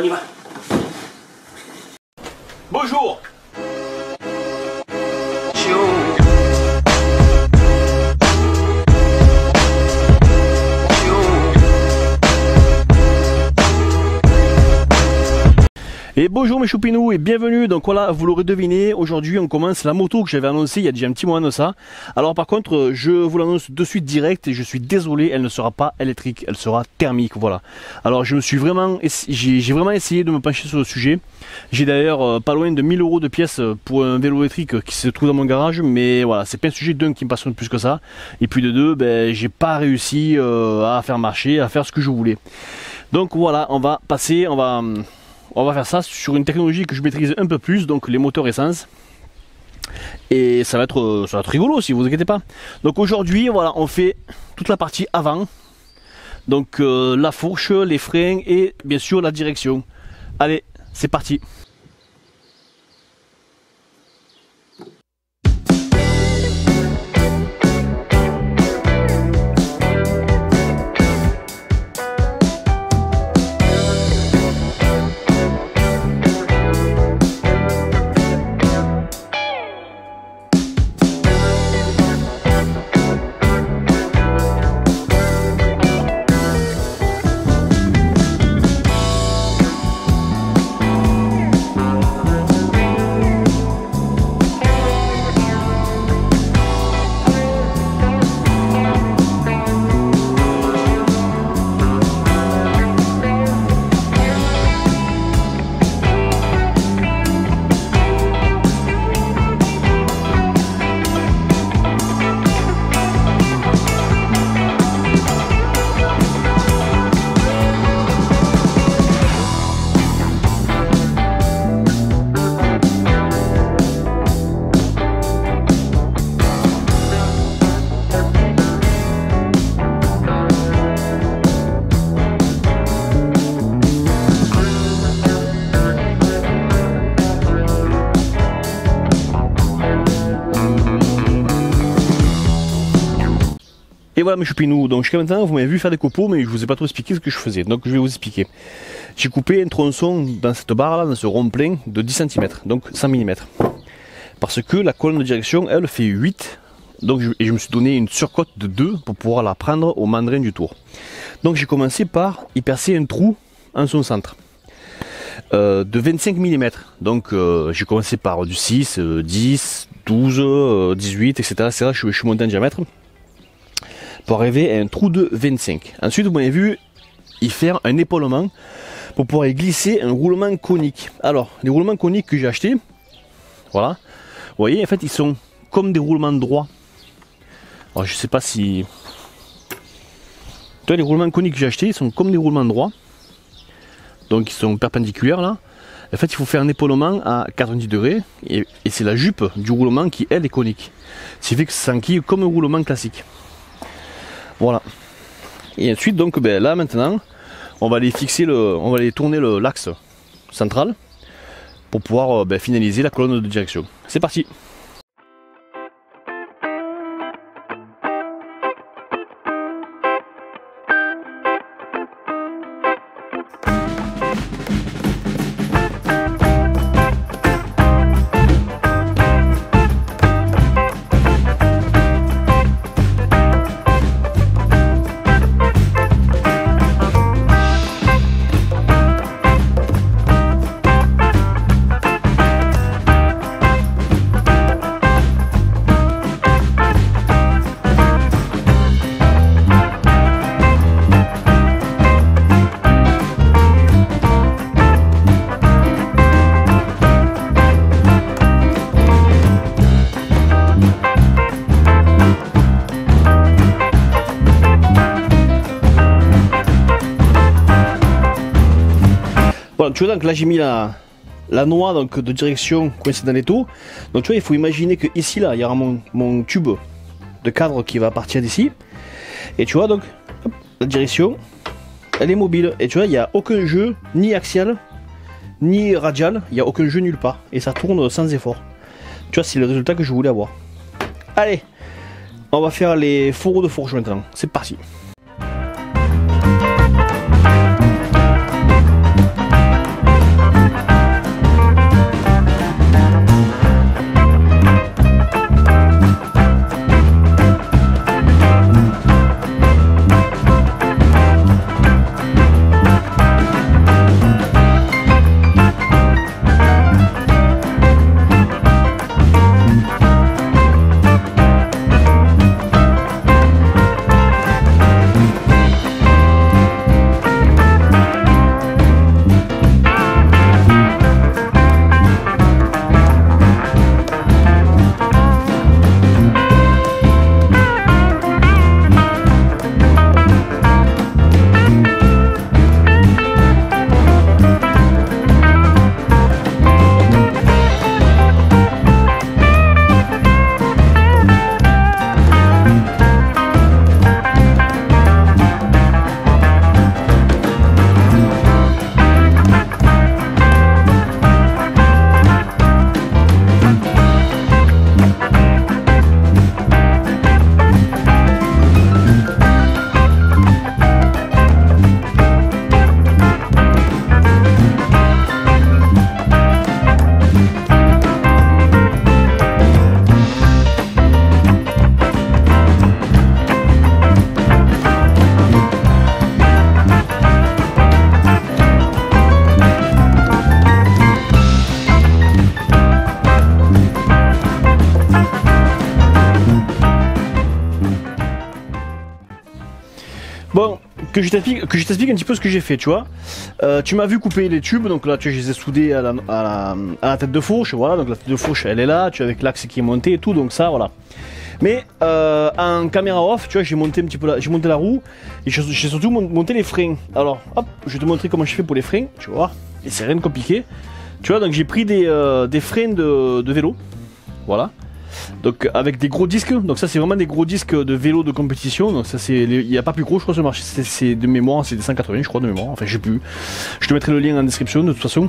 On y va. Bonjour. Et bonjour mes choupinous et bienvenue. Donc voilà, vous l'aurez deviné, aujourd'hui on commence la moto que j'avais annoncée il y a déjà un petit moment de ça. Alors par contre, je vous l'annonce de suite direct et je suis désolé, elle ne sera pas électrique, elle sera thermique, voilà. Alors je me suis vraiment, j'ai vraiment essayé de me pencher sur le sujet. J'ai d'ailleurs pas loin de 1000 € de pièces pour un vélo électrique qui se trouve dans mon garage, mais voilà, c'est pas un sujet d'un qui me passionne plus que ça. Et puis de deux, ben, j'ai pas réussi à faire marcher, à faire ce que je voulais. Donc voilà, on va passer, on va faire ça sur une technologie que je maîtrise un peu plus, donc les moteurs essence. Et ça va être rigolo si vous inquiétez pas. Donc aujourd'hui, voilà, on fait toute la partie avant. Donc la fourche, les freins et bien sûr la direction. Allez, c'est parti. Et voilà mes choupinous, donc jusqu'à maintenant vous m'avez vu faire des copeaux mais je vous ai pas trop expliqué ce que je faisais, donc je vais vous expliquer. J'ai coupé un tronçon dans cette barre là, dans ce rond plein de 10 cm, donc 100 mm. Parce que la colonne de direction elle fait 8, donc je me suis donné une surcote de 2 pour pouvoir la prendre au mandrin du tour. Donc j'ai commencé par y percer un trou en son centre. De 25 mm, donc j'ai commencé par du 6, 10, 12, 18, etc. Je suis monté en diamètre pour arriver à un trou de 25. Ensuite vous m'avez vu y faire un épaulement pour pouvoir y glisser un roulement conique. Alors les roulements coniques que j'ai achetés, voilà, vous voyez en fait ils sont comme des roulements droits. Alors je sais pas si... Les roulements coniques que j'ai achetés ils sont comme des roulements droits. Donc ils sont perpendiculaires là. En fait il faut faire un épaulement à 90 degrés et c'est la jupe du roulement qui elle est conique. Ce qui fait que ça s'enquille comme un roulement classique. Voilà. Et ensuite donc ben, là maintenant on va aller fixer on va aller tourner l'axe central pour pouvoir ben, finaliser la colonne de direction. C'est parti. Voilà, tu vois, donc là j'ai mis la noix donc, de direction coincée dans l'étau. Donc tu vois, il faut imaginer que ici là, il y aura mon tube de cadre qui va partir d'ici. Et tu vois donc, hop, la direction, elle est mobile. Et tu vois, il n'y a aucun jeu, ni axial, ni radial, il n'y a aucun jeu nulle part. Et ça tourne sans effort. Tu vois, c'est le résultat que je voulais avoir. Allez, on va faire les fourreaux de fourche maintenant. C'est parti. que je t'explique un petit peu ce que j'ai fait, tu vois. Tu m'as vu couper les tubes, donc là tu vois, je les ai soudés à la tête de fourche, voilà, donc la tête de fourche elle est là, tu vois, avec l'axe qui est monté et tout, donc ça voilà. Mais en caméra off, tu vois, j'ai monté un petit peu j'ai monté la roue et j'ai surtout monté les freins. Alors hop, je vais te montrer comment je fais pour les freins, tu vois, et c'est rien de compliqué. Tu vois, donc j'ai pris des freins de vélo, voilà. Donc avec des gros disques, donc ça c'est vraiment des gros disques de vélo de compétition, donc ça c'est, il n'y a pas plus gros je crois sur le marché, c'est de mémoire, c'est des 180 je crois de mémoire, enfin je sais plus, je te mettrai le lien en description de toute façon.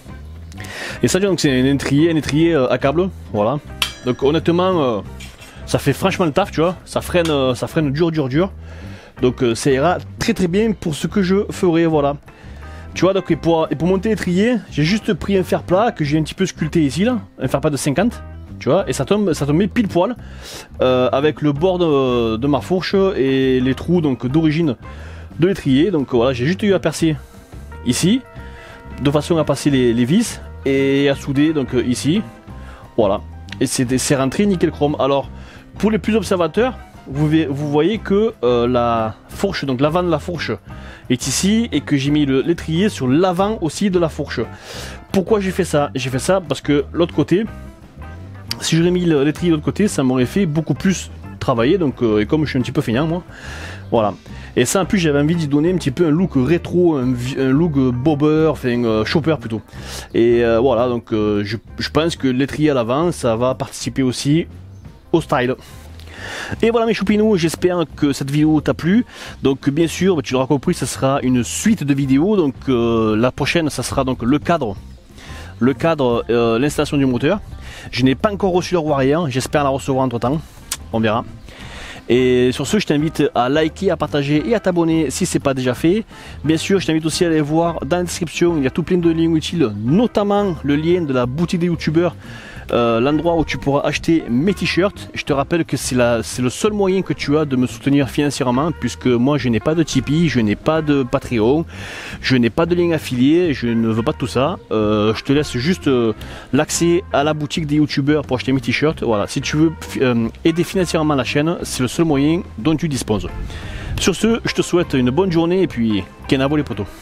Et ça donc c'est un étrier à câble, voilà, donc honnêtement ça fait franchement le taf, tu vois, ça freine dur, donc ça ira très très bien pour ce que je ferai, voilà. Tu vois, donc et pour monter l'étrier, j'ai juste pris un fer plat que j'ai un petit peu sculpté ici là, un fer plat de 50. Tu vois, et ça tombait pile poil avec le bord de ma fourche et les trous donc d'origine de l'étrier. Donc voilà, j'ai juste eu à percer ici de façon à passer les vis et à souder donc ici. Voilà, et c'est rentré nickel chrome. Alors pour les plus observateurs, vous voyez que la fourche, donc l'avant de la fourche est ici et que j'ai mis l'étrier sur l'avant aussi de la fourche. Pourquoi j'ai fait ça? J'ai fait ça parce que l'autre côté, si j'aurais mis l'étrier de l'autre côté, ça m'aurait fait beaucoup plus travailler, donc et comme je suis un petit peu feignant moi, voilà. Et ça en plus j'avais envie d'y donner un petit peu un look rétro, un look bobber, enfin chopper plutôt. Et voilà, donc je pense que l'étrier à l'avant, ça va participer aussi au style. Et voilà mes choupinous, j'espère que cette vidéo t'a plu. Donc bien sûr, tu l'auras compris, ça sera une suite de vidéos. Donc la prochaine, ça sera donc le cadre, l'installation du moteur. Je n'ai pas encore reçu le roue arrière, j'espère la recevoir entre temps, on verra. Et sur ce, je t'invite à liker, à partager et à t'abonner si ce n'est pas déjà fait. Bien sûr, je t'invite aussi à aller voir dans la description, il y a tout plein de liens utiles, notamment le lien de la boutique des youtubeurs, l'endroit où tu pourras acheter mes t-shirts. Je te rappelle que c'est le seul moyen que tu as de me soutenir financièrement, puisque moi je n'ai pas de Tipeee, je n'ai pas de Patreon, je n'ai pas de lien affilié, je ne veux pas de tout ça. Je te laisse juste l'accès à la boutique des youtubeurs pour acheter mes t-shirts. Voilà, si tu veux aider financièrement la chaîne, c'est le seul moyen dont tu disposes. Sur ce, je te souhaite une bonne journée et puis kenavo les potos.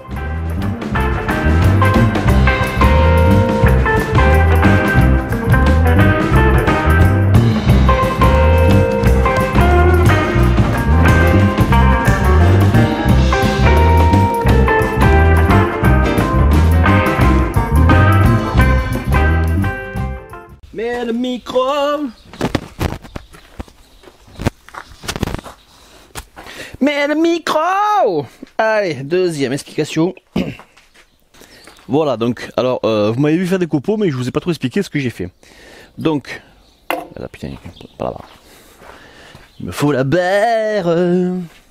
Mets le micro. Mets le micro. Allez, deuxième explication. Voilà, donc, alors, vous m'avez vu faire des copeaux, mais je vous ai pas trop expliqué ce que j'ai fait. Donc, là, putain, pas là-bas. Il me faut la barre.